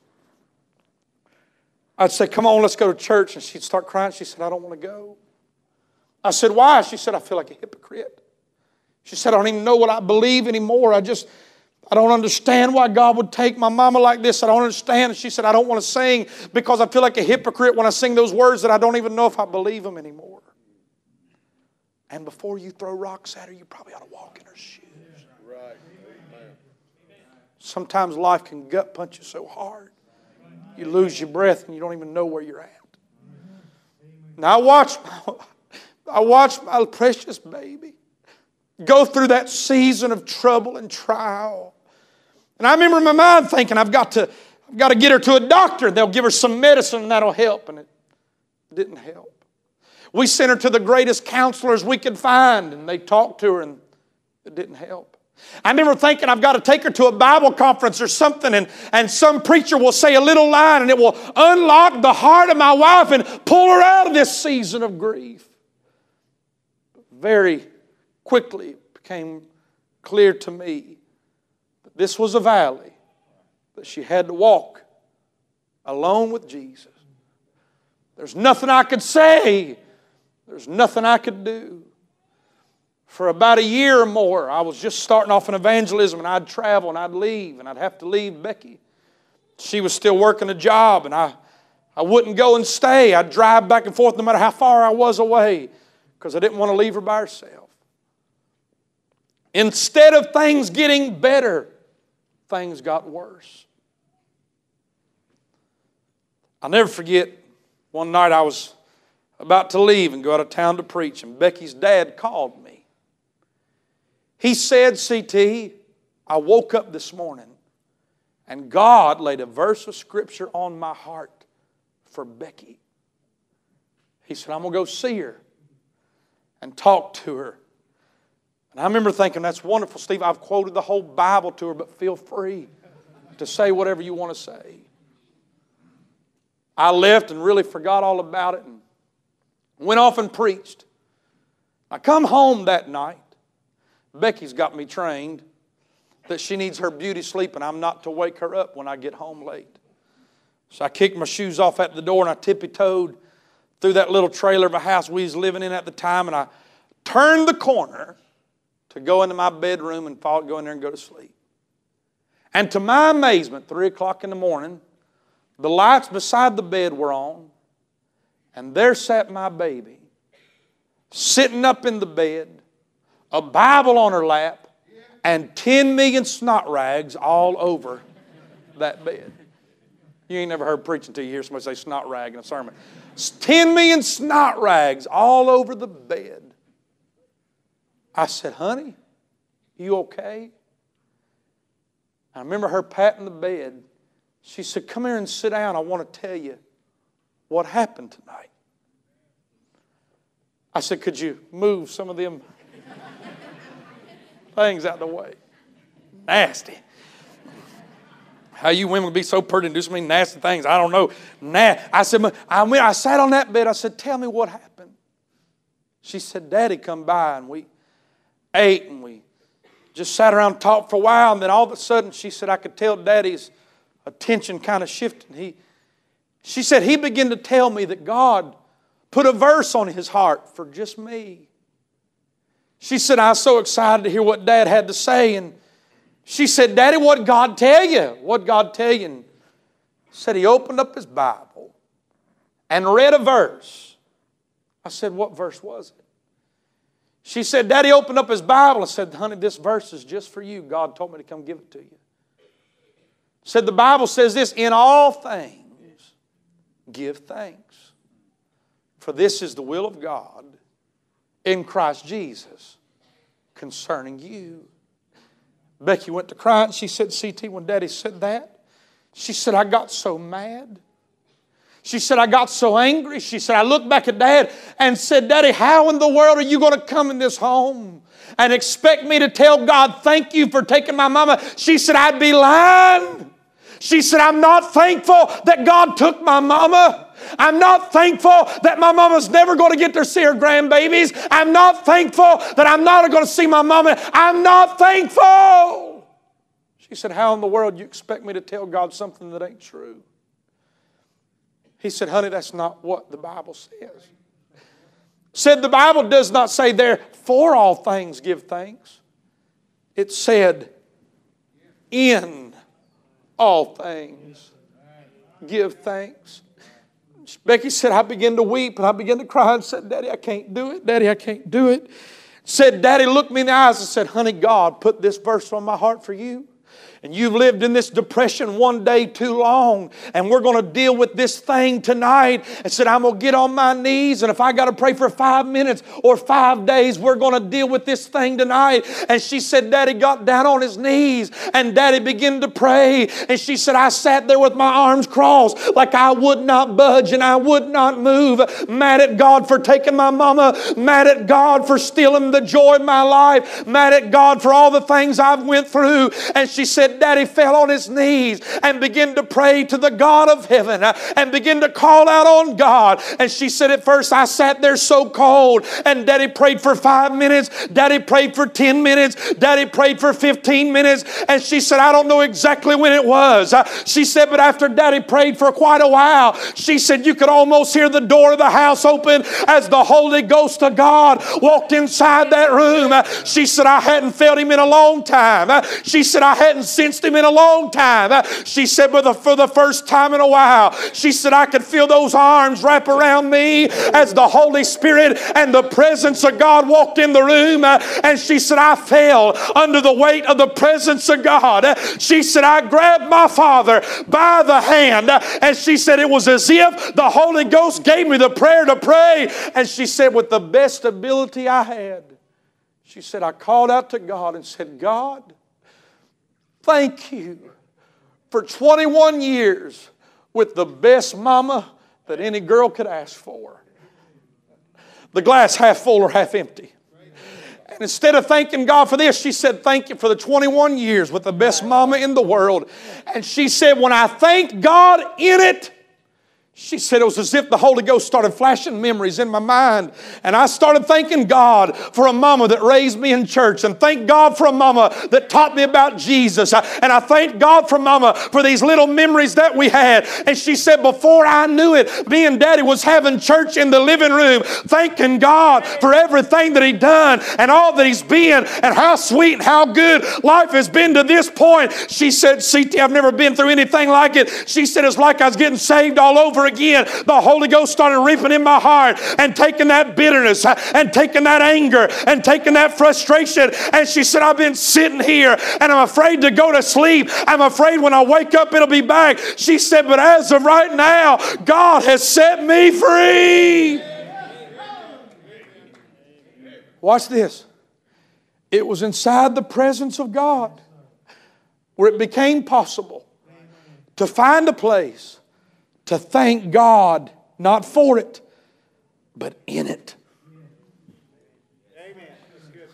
I'd say, come on, let's go to church. And she'd start crying. She said, I don't want to go. I said, why? She said, I feel like a hypocrite. She said, I don't even know what I believe anymore. I just, I don't understand why God would take my mama like this. I don't understand. And she said, I don't want to sing because I feel like a hypocrite when I sing those words that I don't even know if I believe them anymore. And before you throw rocks at her, you probably ought to walk in her shoes. Right. Sometimes life can gut punch you so hard, you lose your breath and you don't even know where you're at. Now I watched my, I watched my precious baby go through that season of trouble and trial. And I remember in my mind thinking, I've got to, I've got to get her to a doctor. They'll give her some medicine and that'll help. And it didn't help. We sent her to the greatest counselors we could find, and they talked to her, and it didn't help. I remember thinking, I've got to take her to a Bible conference or something, and, and some preacher will say a little line, and it will unlock the heart of my wife and pull her out of this season of grief. Very quickly it became clear to me that this was a valley that she had to walk alone with Jesus. There's nothing I could say. There's nothing I could do. For about a year or more, I was just starting off in evangelism, and I'd travel and I'd leave, and I'd have to leave Becky. She was still working a job, and I, I wouldn't go and stay. I'd drive back and forth no matter how far I was away because I didn't want to leave her by herself. Instead of things getting better, things got worse. I'll never forget, one night I was about to leave and go out of town to preach, and Becky's dad called me. He said, C T, I woke up this morning and God laid a verse of Scripture on my heart for Becky. He said, I'm going to go see her and talk to her. And I remember thinking, that's wonderful, Steve. I've quoted the whole Bible to her, but feel free to say whatever you want to say. I left and really forgot all about it and went off and preached. I come home that night. Becky's got me trained that she needs her beauty sleep and I'm not to wake her up when I get home late. So I kicked my shoes off at the door and I tippy-toed through that little trailer of a house we was living in at the time, and I turned the corner to go into my bedroom and fall, go in there and go to sleep. And to my amazement, three o'clock in the morning, the lights beside the bed were on, and there sat my baby, sitting up in the bed, a Bible on her lap, and ten million snot rags all over that bed. You ain't never heard preaching until you hear somebody say snot rag in a sermon. ten million snot rags all over the bed. I said, honey, you okay? I remember her patting the bed. She said, come here and sit down. I want to tell you what happened tonight. I said, could you move some of them things out of the way? Nasty. How you women would be so pretty and do so many nasty things. I don't know. Nah. I said, I, went, I sat on that bed. I said, tell me what happened. She said, Daddy come by and we ate and we just sat around and talked for a while. And then all of a sudden she said, I could tell Daddy's attention kind of shifted. He, she said, he began to tell me that God put a verse on his heart for just me. She said, I was so excited to hear what Dad had to say. And she said, Daddy, what'd God tell you? What'd God tell you? And said he opened up his Bible and read a verse. I said, what verse was it? She said, Daddy opened up his Bible and said, honey, this verse is just for you. God told me to come give it to you. Said the Bible says this, in all things give thanks, for this is the will of God in Christ Jesus concerning you. Becky went to cry and she said, C T, when Daddy said that, she said, I got so mad. She said, I got so angry. She said, I looked back at Dad and said, Daddy, how in the world are you going to come in this home and expect me to tell God, thank you for taking my mama? She said, I'd be lying. She said, I'm not thankful that God took my mama. I'm not thankful that my mama's never going to get to see her grandbabies. I'm not thankful that I'm not going to see my mama. I'm not thankful. She said, how in the world do you expect me to tell God something that ain't true? He said, honey, that's not what the Bible says. Said the Bible does not say therefore all things give thanks. It said in all things give thanks. Becky said, I began to weep and I began to cry and said, Daddy, I can't do it. Daddy, I can't do it. Said, Daddy looked me in the eyes and said, honey, God put this verse on my heart for you. And you've lived in this depression one day too long. And we're going to deal with this thing tonight. And said, I'm going to get on my knees. And if I got to pray for five minutes or five days, we're going to deal with this thing tonight. And she said, Daddy got down on his knees. And Daddy began to pray. And she said, I sat there with my arms crossed like I would not budge and I would not move. Mad at God for taking my mama. Mad at God for stealing the joy of my life. Mad at God for all the things I've went through. And she said, Daddy fell on his knees and began to pray to the God of heaven and began to call out on God. And she said, at first I sat there so cold, and Daddy prayed for five minutes. Daddy prayed for ten minutes. Daddy prayed for fifteen minutes. And she said, I don't know exactly when it was. She said, but after Daddy prayed for quite a while, she said, you could almost hear the door of the house open as the Holy Ghost of God walked inside that room. She said, I hadn't felt him in a long time. She said, I hadn't sensed him in a long time. She said, but for the first time in a while, she said, I could feel those arms wrap around me as the Holy Spirit and the presence of God walked in the room. And she said, I fell under the weight of the presence of God. She said, I grabbed my father by the hand, and she said, it was as if the Holy Ghost gave me the prayer to pray. And she said, with the best ability I had, she said, I called out to God and said, God, thank you for twenty-one years with the best mama that any girl could ask for. The glass half full or half empty. And instead of thanking God for this, she said, thank you for the twenty-one years with the best mama in the world. And she said, when I thanked God in it, she said it was as if the Holy Ghost started flashing memories in my mind. And I started thanking God for a mama that raised me in church. And thank God for a mama that taught me about Jesus. And I thank God for mama for these little memories that we had. And she said before I knew it, me and Daddy was having church in the living room, thanking God for everything that He done and all that He's been and how sweet and how good life has been to this point. She said, C T, I've never been through anything like it. She said, it's like I was getting saved all over again. The Holy Ghost started reaping in my heart and taking that bitterness and taking that anger and taking that frustration. And she said, I've been sitting here and I'm afraid to go to sleep. I'm afraid when I wake up it'll be back. She said, but as of right now, God has set me free. Watch this. It was inside the presence of God where it became possible to find a place to thank God, not for it, but in it. Amen. That's good.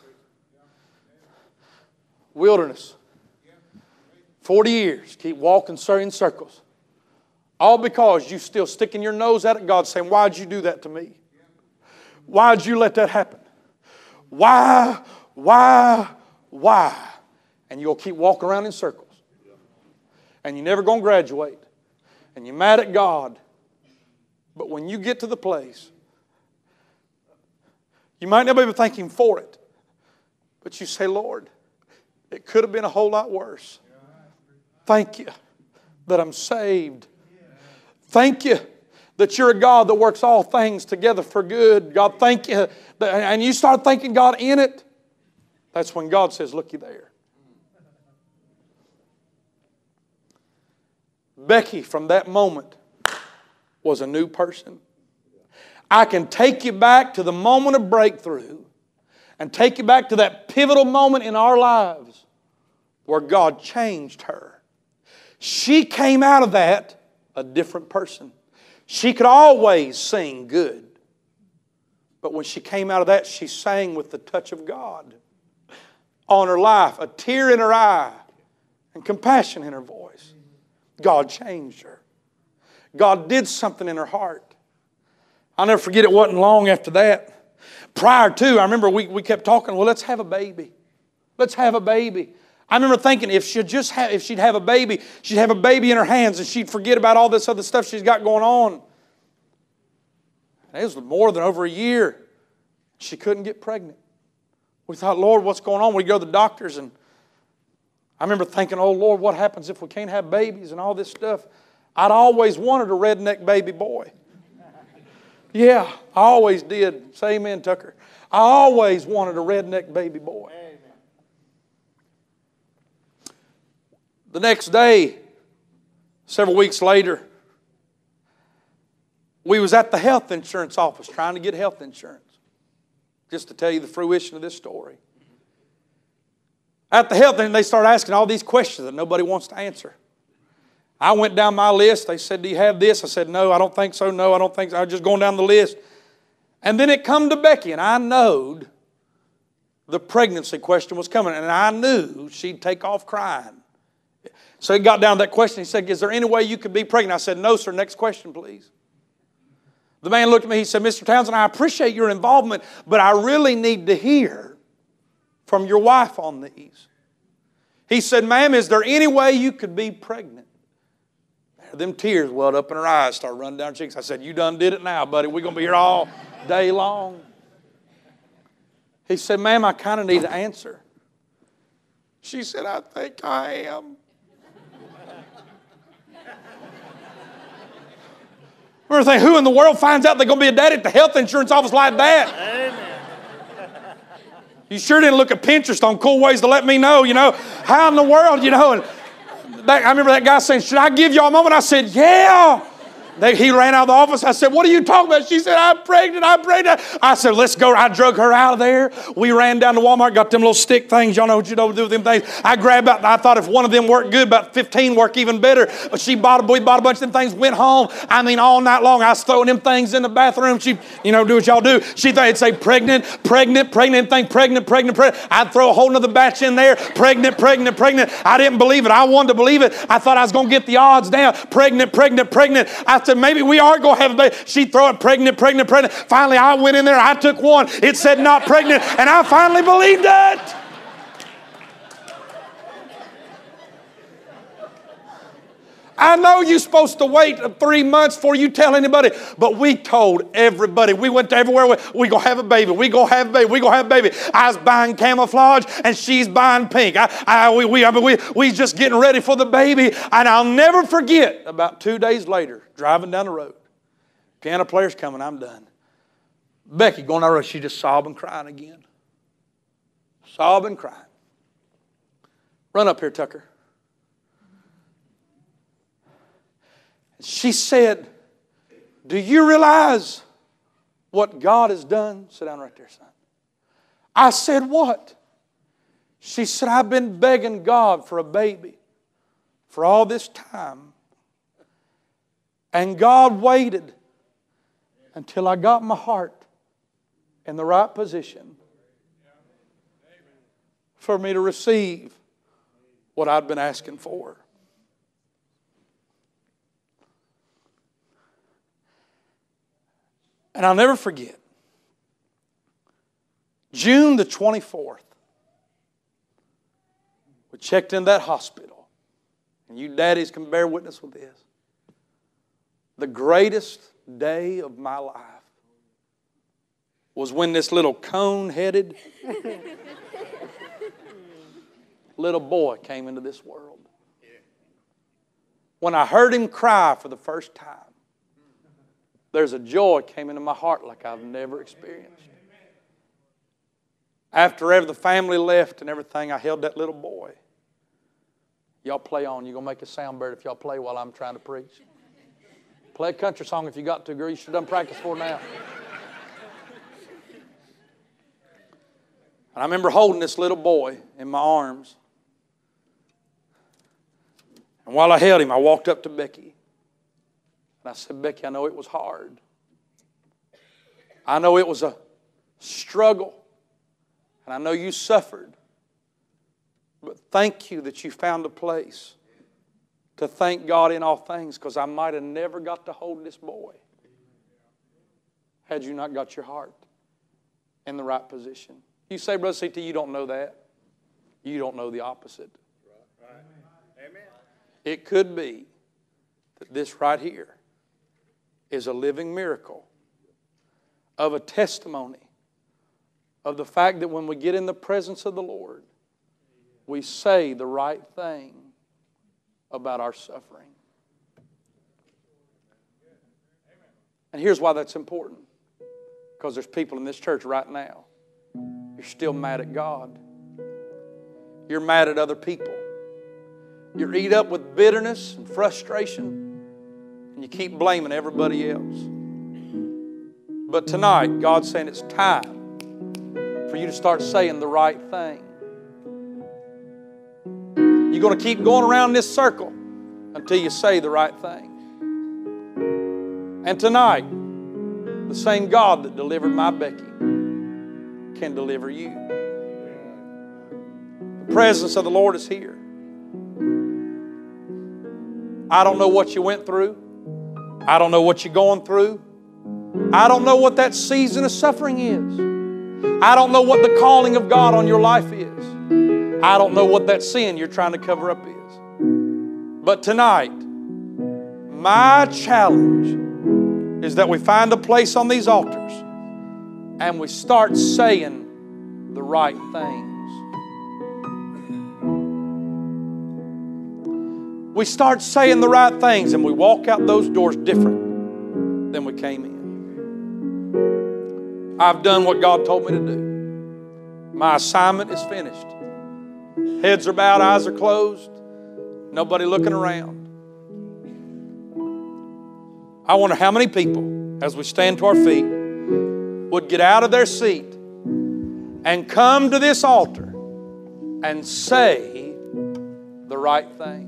Wilderness. forty years. Keep walking in circles. All because you still sticking your nose out at God saying, why'd you do that to me? Why'd you let that happen? Why, why, why? And you'll keep walking around in circles. And you're never going to graduate. And you're mad at God. But when you get to the place, you might not be thanking for it. But you say, Lord, it could have been a whole lot worse. Thank you that I'm saved. Thank you that you're a God that works all things together for good. God, thank you. And you start thanking God in it. That's when God says, look you there. Becky, from that moment, was a new person. I can take you back to the moment of breakthrough and take you back to that pivotal moment in our lives where God changed her. She came out of that a different person. She could always sing good. But when she came out of that, she sang with the touch of God on her life, a tear in her eye, and compassion in her voice. God changed her. God did something in her heart. I'll never forget, it wasn't long after that. Prior to, I remember we, we kept talking, well, let's have a baby. Let's have a baby. I remember thinking if she'd just have, if she'd have a baby, she'd have a baby in her hands and she'd forget about all this other stuff she's got going on. And it was more than over a year. She couldn't get pregnant. We thought, Lord, what's going on? We go to the doctors, and I remember thinking, oh, Lord, what happens if we can't have babies and all this stuff? I'd always wanted a redneck baby boy. Yeah, I always did. Say amen, Tucker. I always wanted a redneck baby boy. Amen. The next day, several weeks later, we was at the health insurance office trying to get health insurance. Just to tell you the fruition of this story. At the health, and they started asking all these questions that nobody wants to answer. I went down my list. They said, do you have this? I said, no, I don't think so. No, I don't think so. I was just going down the list. And then it come to Becky, and I knowed the pregnancy question was coming, and I knew she'd take off crying. So he got down to that question. He said, is there any way you could be pregnant? I said, no, sir. Next question, please. The man looked at me. He said, Mister Townsend, I appreciate your involvement, but I really need to hear from your wife on these. He said, ma'am, is there any way you could be pregnant? Them tears welled up in her eyes, started running down her cheeks. I said, you done did it now, buddy. We're going to be here all day long. He said, ma'am, I kind of need an answer. She said, I think I am. We're thinking, who in the world finds out they're going to be a daddy at the health insurance office like that? Amen. You sure didn't look at Pinterest on cool ways to let me know, you know. How in the world, you know. And that, I remember that guy saying, should I give y'all a moment? I said, yeah. They, he ran out of the office. I said, what are you talking about? She said, I'm pregnant, I'm pregnant. I said, let's go. I drug her out of there. We ran down to Walmart, got them little stick things. Y'all know what you know to do with them things. I grabbed out, I thought if one of them worked good, about fifteen work even better. She bought, we bought a bunch of them things, went home. I mean, all night long, I was throwing them things in the bathroom. She, you know, do what y'all do. She thought it'd say pregnant, pregnant, pregnant, thing, pregnant, pregnant, pregnant. I'd throw a whole nother batch in there. Pregnant, pregnant, pregnant. I didn't believe it. I wanted to believe it. I thought I was going to get the odds down. Pregnant, pregnant, pregnant. I said, maybe we are going to have a baby. She'd throw it pregnant, pregnant, pregnant. Finally, I went in there. I took one. It said not pregnant. And I finally believed it. I know you're supposed to wait three months before you tell anybody, but we told everybody. We went to everywhere. We, we going to have a baby. We going to have a baby. We going to have a baby. I was buying camouflage, and she's buying pink. I, I, we, we, I mean, we, we just getting ready for the baby. And I'll never forget, about two days later, driving down the road, piano player's coming, I'm done. Becky going down the road, she just sobbing, crying again. Sobbing, crying. Run up here, Tucker. She said, do you realize what God has done? Sit down right there, son. I said, what? She said, I've been begging God for a baby for all this time. And God waited until I got my heart in the right position for me to receive what I'd been asking for. And I'll never forget, June the twenty-fourth, we checked in that hospital. And you daddies can bear witness with this. The greatest day of my life was when this little cone-headed little boy came into this world. When I heard him cry for the first time, there's a joy came into my heart like I've never experienced. After ever the family left and everything, I held that little boy. Y'all play on. You're going to make a sound bird if y'all play while I'm trying to preach. Play a country song if you got to, girl. You should have done practice for now. And I remember holding this little boy in my arms. And while I held him, I walked up to Becky. And I said, Becky, I know it was hard. I know it was a struggle. And I know you suffered. But thank you that you found a place to thank God in all things, because I might have never got to hold this boy had you not got your heart in the right position. You say, Brother C T, you don't know that. You don't know the opposite. Right. Amen. It could be that this right here is a living miracle of a testimony of the fact that when we get in the presence of the Lord, we say the right thing about our suffering. And here's why that's important. Because there's people in this church right now. You're still mad at God. You're mad at other people. You're eat up with bitterness and frustration. And you keep blaming everybody else. But tonight, God's saying it's time for you to start saying the right thing. You're going to keep going around this circle until you say the right thing. And tonight, the same God that delivered my Becky can deliver you. The presence of the Lord is here. I don't know what you went through. I don't know what you're going through. I don't know what that season of suffering is. I don't know what the calling of God on your life is. I don't know what that sin you're trying to cover up is. But tonight, my challenge is that we find a place on these altars and we start saying the right things. We start saying the right things and we walk out those doors different than we came in. I've done what God told me to do. My assignment is finished. Heads are bowed, eyes are closed. Nobody looking around. I wonder how many people, as we stand to our feet, would get out of their seat and come to this altar and say the right thing.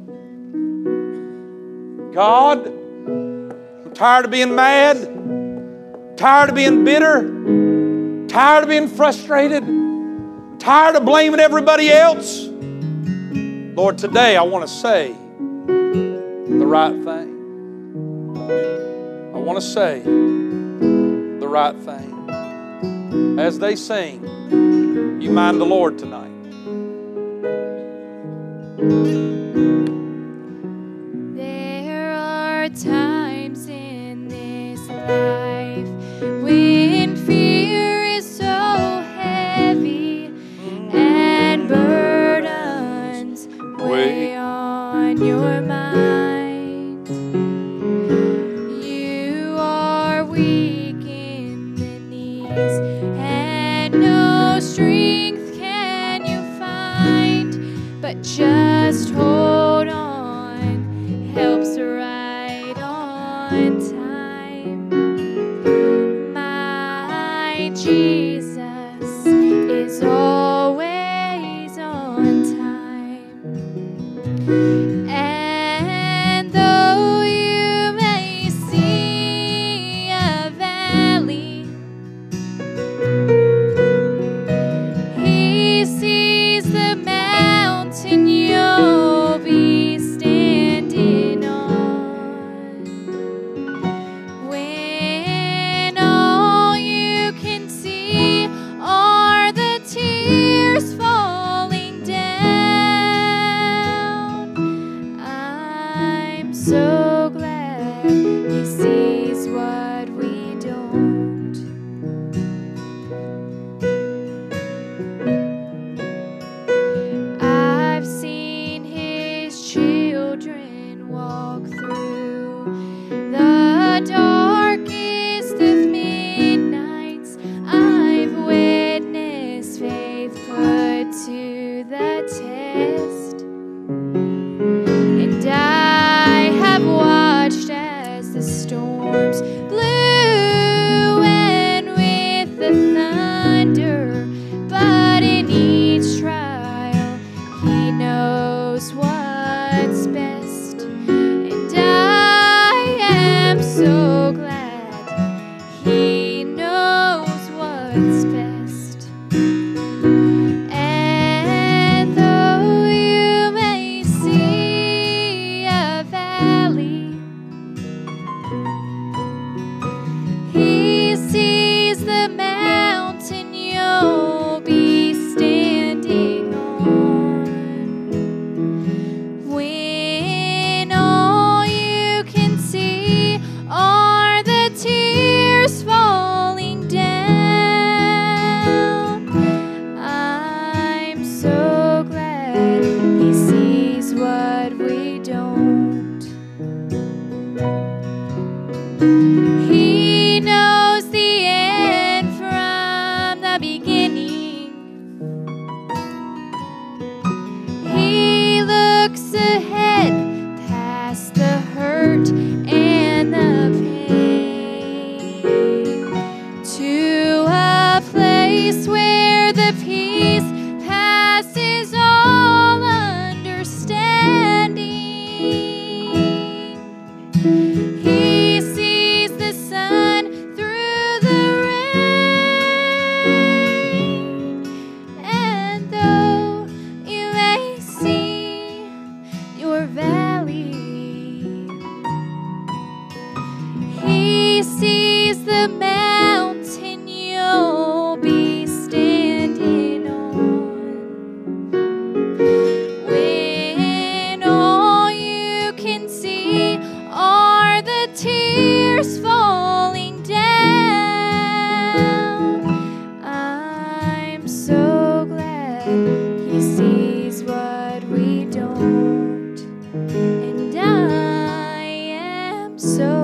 God, I'm tired of being mad, tired of being bitter, tired of being frustrated, tired of blaming everybody else. Lord, today I want to say the right thing. I want to say the right thing. As they sing, you mind the Lord tonight. There are times in this life when fear is so heavy and burdens weigh on your mind. You are weak in the knees and no strength can you find, but just hold on, help's right on time. My Jesus is always on time. And though you may see a valley, He sees the mountain you'll be standing on. When all you can see sees the mountain you'll be standing on. When all you can see are the tears falling down, I'm so glad He sees what we don't. He knows the end from the beginning. He looks ahead past the hurt and the pain to a place where the peace passes all understanding. He sees the sun through the rain, and though you may see your valley, He sees the mountain you'll be standing on. When all you can see are the tears falling down, I'm so glad He sees what we don't, and I am so